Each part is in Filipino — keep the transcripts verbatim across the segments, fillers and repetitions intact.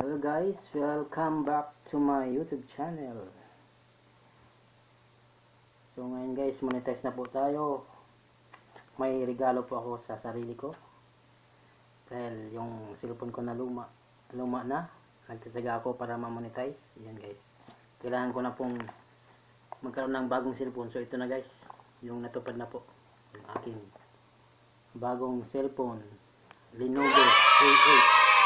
Hello guys, welcome back to my YouTube channel. So ngayon guys, monetize na po tayo. May regalo po ako sa sarili ko. Dahil yung cellphone ko na luma, luma na. Nagtatsaga ako para ma-monetize. Yan guys. Kailangan ko na pong magkaroon ng bagong cellphone. So ito na guys, yung natupad na po. Yung aking bagong cellphone. Lenovo A eight.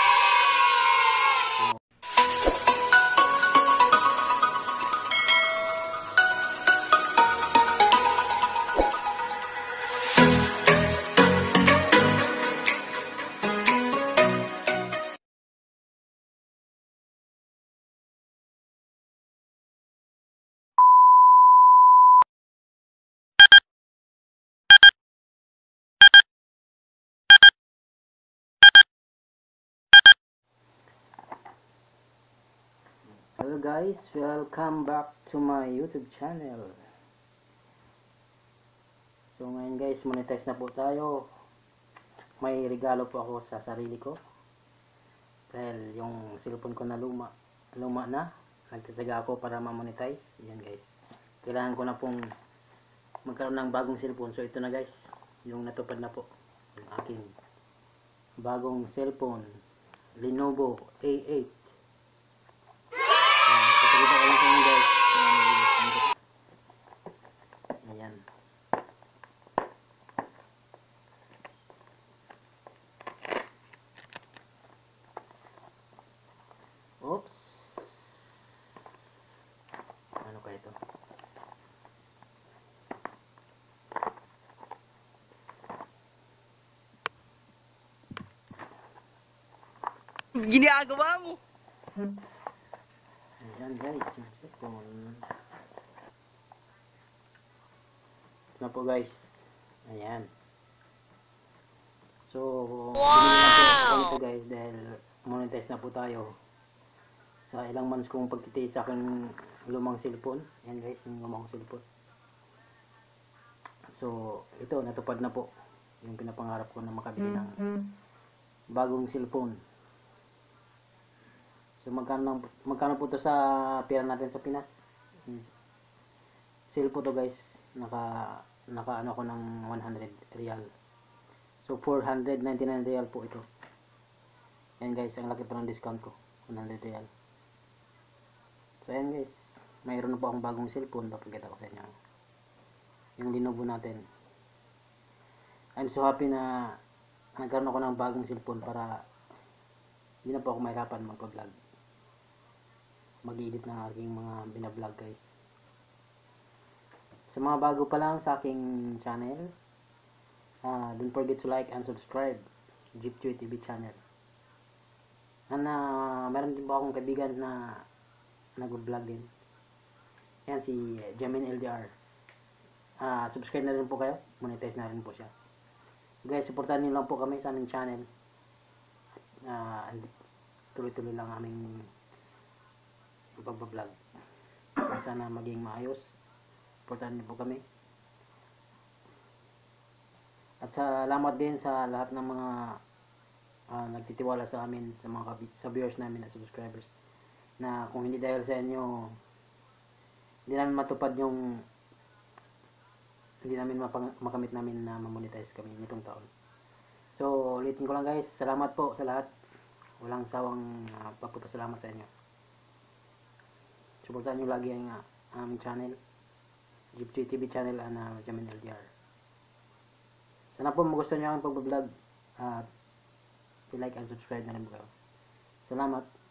Hello guys, welcome back to my YouTube channel. So ngayon guys, monetize na po tayo. May regalo po ako sa sarili ko. Dahil yung cellphone ko na luma, luma na. Nagtatsaga ako para ma-monetize. Yan guys. Kailangan ko na pong magkaroon ng bagong cellphone. So ito na guys, yung natupad na po. Yung aking bagong cellphone. Lenovo A eight. Pakita ko lang sa inyo guys. Ayan. Oops. Ano kaya ito? Ginagawa mo? Ayan guys, yung cellphone. Na po guys. Ayan. So, wow! Ito guys dahil monetize na po tayo sa ilang months kong pagtitiis sa aking lumang cellphone. Ayan guys, yung lumang cellphone. So, ito natupad na po yung pinapangarap ko na makabili ng bagong cellphone. So magkano magkano po to sa pera natin sa Pinas? Sale po to guys. Naka naka ano ko ng one hundred real. So four hundred ninety-nine real po ito. Yan guys, ang laki pa ng discount ko. one hundred real. So yan guys, mayroon na po akong bagong cellphone. Papakita ko sa inyo. Yung Lenovo natin. I'm so happy na nagkaroon ako ng bagong cellphone para hindi na po ako mahirapan magpa-vlog. Mag-edit ng aking mga binablog guys. Sa mga bago pa lang sa aking channel, uh, don't forget to like and subscribe Jeep Chewy T V channel. And uh, meron din po akong kaibigan na nag-vlog din. Yan si Jamin L D R. Uh, subscribe na rin po kayo. Monetize na rin po siya. Guys, supportan niyo lang po kami sa aming channel. Uh, tuloy-tuloy lang aming pagbablog. Sana maging maayos. Supportan niyo po kami. At salamat din sa lahat ng mga uh, nagtitiwala sa amin, sa mga sa viewers namin at subscribers. Na kung hindi dahil sa inyo, hindi namin matupad yung hindi namin mapang, makamit namin na ma-monetize kami nitong taon. So, ulitin ko lang guys, salamat po sa lahat. Walang sawang uh, pagpapasalamat sa inyo. Suportahan nyo lagi ang uh, aming channel, Jeep Chewy T V channel, and uh, Jamin L D R. Sana po magustuhan nyo ang pagbablog at uh, like and subscribe na rin po kayo. Salamat.